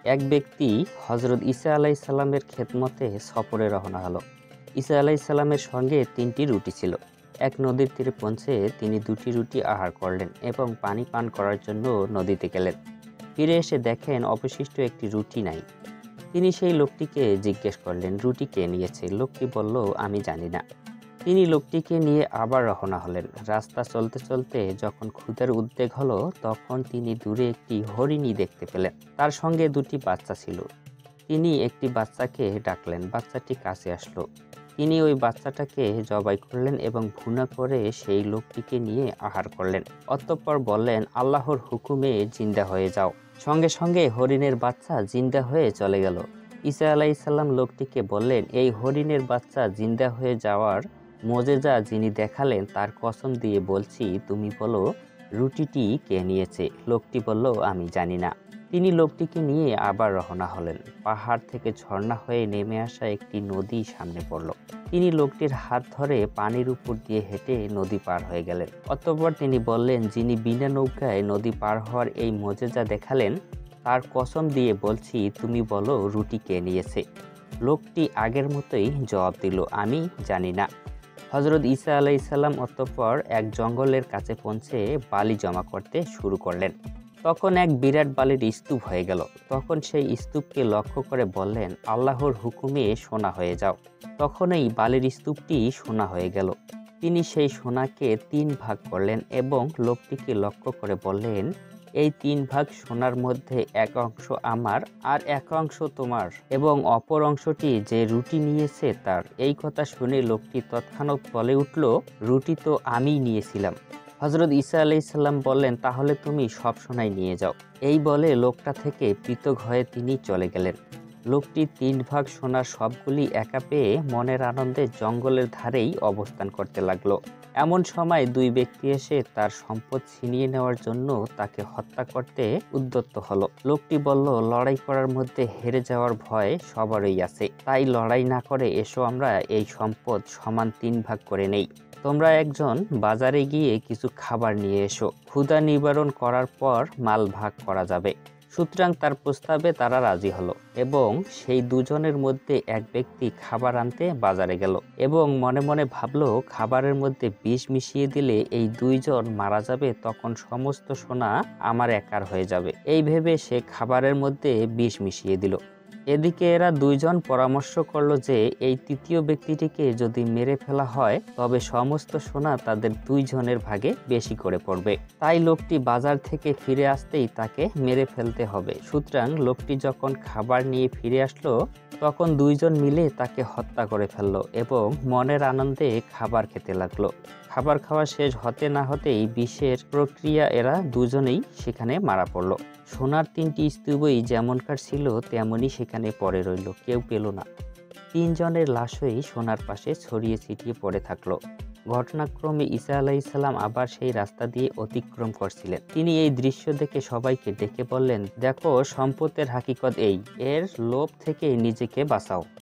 এক ব্যক্তি হজরত ঈসা আলাইসাল্লামের খেদমতে সফরে রওনা হলো। ঈসা আলাইসাল্লামের সঙ্গে 3টি রুটি ছিল। এক নদীর তীরে পৌঁছে তিনি 2টি রুটি আহার করলেন এবং পানি পান করার জন্য নদীতে গেলেন। ফিরে এসে দেখেন অবশিষ্ট একটি রুটি নাই। তিনি সেই লোকটিকে জিজ্ঞেস করলেন, রুটি কে নিয়েছে? লোকটি বলল, আমি জানি না। তিনি লোকটিকে নিয়ে আবার রওনা হলেন। রাস্তা চলতে চলতে যখন ক্ষুধার উদ্বেগ হলো, তখন তিনি দূরে একটি হরিণী দেখতে পেলেন। তার সঙ্গে 2টি বাচ্চা ছিল। তিনি একটি বাচ্চাকে ডাকলেন, বাচ্চাটি কাছে আসলো। তিনি ওই বাচ্চাটাকে জবাই করলেন এবং ভুনা করে সেই লোকটিকে নিয়ে আহার করলেন। অতঃপর বললেন, আল্লাহর হুকুমে জিন্দা হয়ে যাও। সঙ্গে সঙ্গে হরিণের বাচ্চা জিন্দা হয়ে চলে গেল। ঈসা আলাইসাল্লাম লোকটিকে বললেন, এই হরিণের বাচ্চা জিন্দা হয়ে যাওয়ার মোজেজা যিনি দেখালেন তার কসম দিয়ে বলছি, তুমি বলো রুটিটি কে নিয়েছে? লোকটি বলল, আমি জানি না। তিনি লোকটিকে নিয়ে আবার রওনা হলেন। পাহাড় থেকে ঝর্ণা হয়ে নেমে আসা একটি নদী সামনে পড়ল। তিনি লোকটির হাত ধরে পানির উপর দিয়ে হেঁটে নদী পার হয়ে গেলেন। অতঃপর তিনি বললেন, যিনি বিনা নৌকায় নদী পার হওয়ার এই মোজেজা দেখালেন তার কসম দিয়ে বলছি, তুমি বলো রুটি কে নিয়েছে? লোকটি আগের মতোই জবাব দিল, আমি জানি না। হজরত ঈসা আলাইসাল্লাম অতঃপর এক জঙ্গলের কাছে পৌঁছে বালি জমা করতে শুরু করলেন। তখন এক বিরাট বালির স্তূপ হয়ে গেল। তখন সেই স্তূপকে লক্ষ্য করে বললেন, আল্লাহর হুকুমে সোনা হয়ে যাও। তখনই বালির স্তূপটি সোনা হয়ে গেল। তিনি সেই সোনাকে 3 ভাগ করলেন এবং লোকটিকে লক্ষ্য করে বললেন, এই 3 ভাগ সোনার মধ্যে এক অংশ আমার আর এক অংশ তোমার এবং অপর অংশটি যে রুটি নিয়েছে তার। এই কথা শুনে লোকটি তৎক্ষণাৎ বলে উঠল, রুটি তো আমিই নিয়েছিলাম। হজরত ঈসা আলাইসাল্লাম বললেন, তাহলে তুমি সব সোনাই নিয়ে যাও। এই বলে লোকটা থেকে পৃথক হয়ে তিনি চলে গেলেন। লোকটি 3 ভাগ সোনার সবগুলি একা পেয়ে মনের আনন্দে জঙ্গলের ধারেই অবস্থান করতে লাগলো। এমন সময় 2 ব্যক্তি এসে তার সম্পদ ছিনিয়ে নেওয়ার জন্য তাকে হত্যা করতে উদ্যত হলো। লোকটি বলল, লড়াই করার মধ্যে হেরে যাওয়ার ভয় সবারই আছে, তাই লড়াই না করে এসো আমরা এই সম্পদ সমান 3 ভাগ করে নেই। তোমরা একজন বাজারে গিয়ে কিছু খাবার নিয়ে এসো, ক্ষুধা নিবারণ করার পর মাল ভাগ করা যাবে। সুতরাং তার প্রস্তাবে তারা রাজি হলো এবং সেই দুজনের মধ্যে এক ব্যক্তি খাবার আনতে বাজারে গেল এবং মনে মনে ভাবলো, খাবারের মধ্যে বিষ মিশিয়ে দিলে এই 2 জন মারা যাবে, তখন সমস্ত সোনা আমার একার হয়ে যাবে। এই ভেবে সে খাবারের মধ্যে বিষ মিশিয়ে দিল। এদিকে এরা 2 জন পরামর্শ করলো যে এই 3য় ব্যক্তিটিকে যদি মেরে ফেলা হয় তবে সমস্ত সোনা তাদের 2 জনের ভাগে বেশি করে পড়বে। তাই লোকটি বাজার থেকে ফিরে আসতেই তাকে মেরে ফেলতে হবে। সুতরাং লোকটি যখন খাবার নিয়ে ফিরে আসলো তখন 2 জন মিলে তাকে হত্যা করে ফেললো এবং মনের আনন্দে খাবার খেতে লাগলো। খাবার খাওয়া শেষ হতে না হতেই বিষের প্রক্রিয়া এরা দুজনেই সেখানে মারা পড়লো। সোনার 3টি স্তূপই যেমনকার ছিল তেমনই সেখানে পড়ে রইল, কেউ পেল না। 3 জনের লাশই সোনার পাশে ছড়িয়ে ছিটিয়ে পড়ে থাকলো। ঘটনাক্রমে ঈসা আলাইসাল্লাম আবার সেই রাস্তা দিয়ে অতিক্রম করছিলেন। তিনি এই দৃশ্য দেখে সবাইকে ডেকে বললেন, দেখো সম্পদের হাকিকত এই, এর লোভ থেকে নিজেকে বাঁচাও।